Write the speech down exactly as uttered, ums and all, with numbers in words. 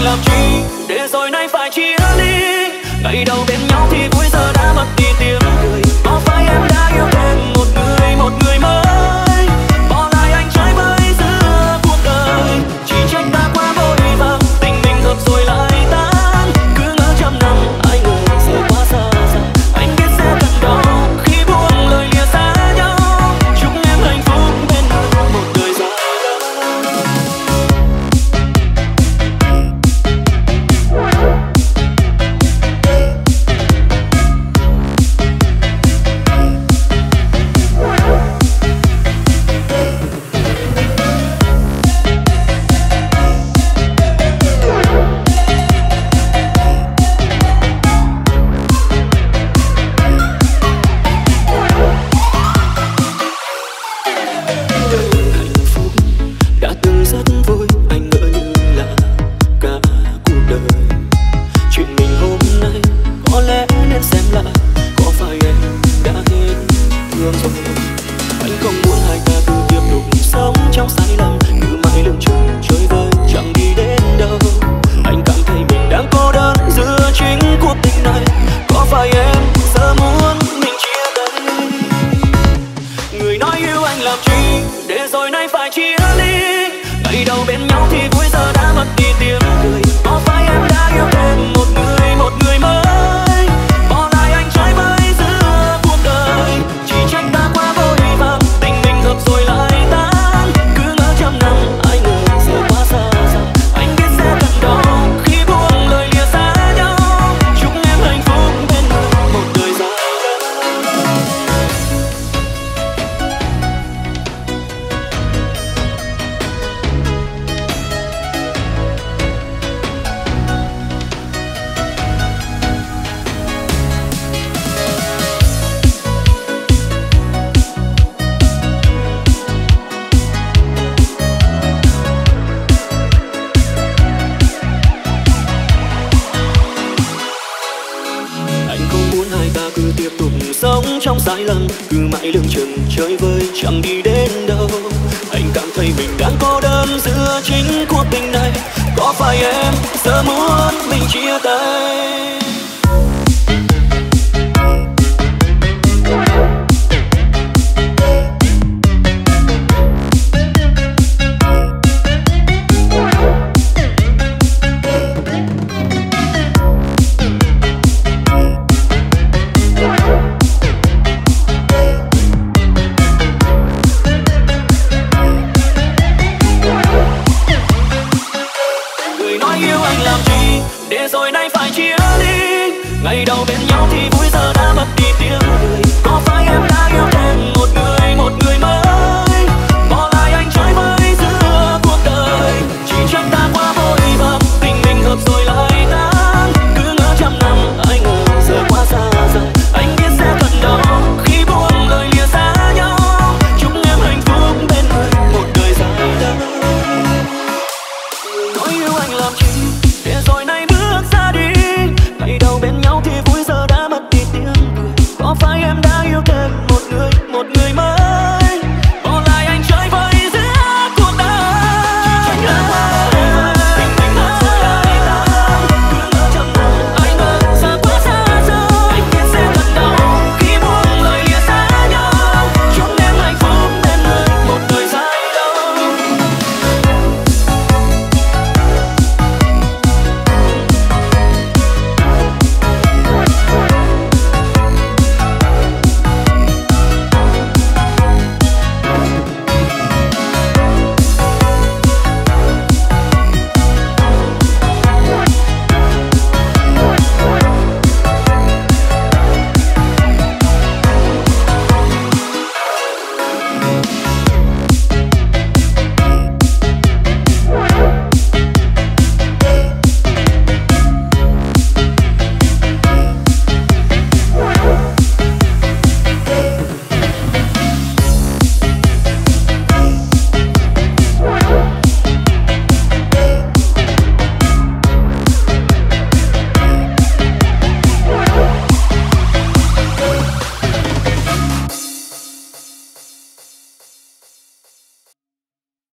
làm chi để rồi nay phải chia ly. Ngày đầu bên nhau thì vui, giờ đã mất đi tiếng cười. Có phải em đã yêu thêm một người, một người mới, bỏ lại anh trái với giữa cuộc đời. Chỉ trách ta quá vội vàng, tình mình hợp rồi lại tan. Cứ ngỡ trăm năm ai ngờ giờ quá xa xa. Anh biết sẽ thật đau khi buông lời lìa xa nhau. Chúc em hạnh phúc bên nhau một đời dài. Trong sai lầm cứ mãi lưng chừng chơi vơi chẳng đi đến đâu. Anh cảm thấy mình đang cô đơn giữa chính cuộc tình này. Có phải em giờ muốn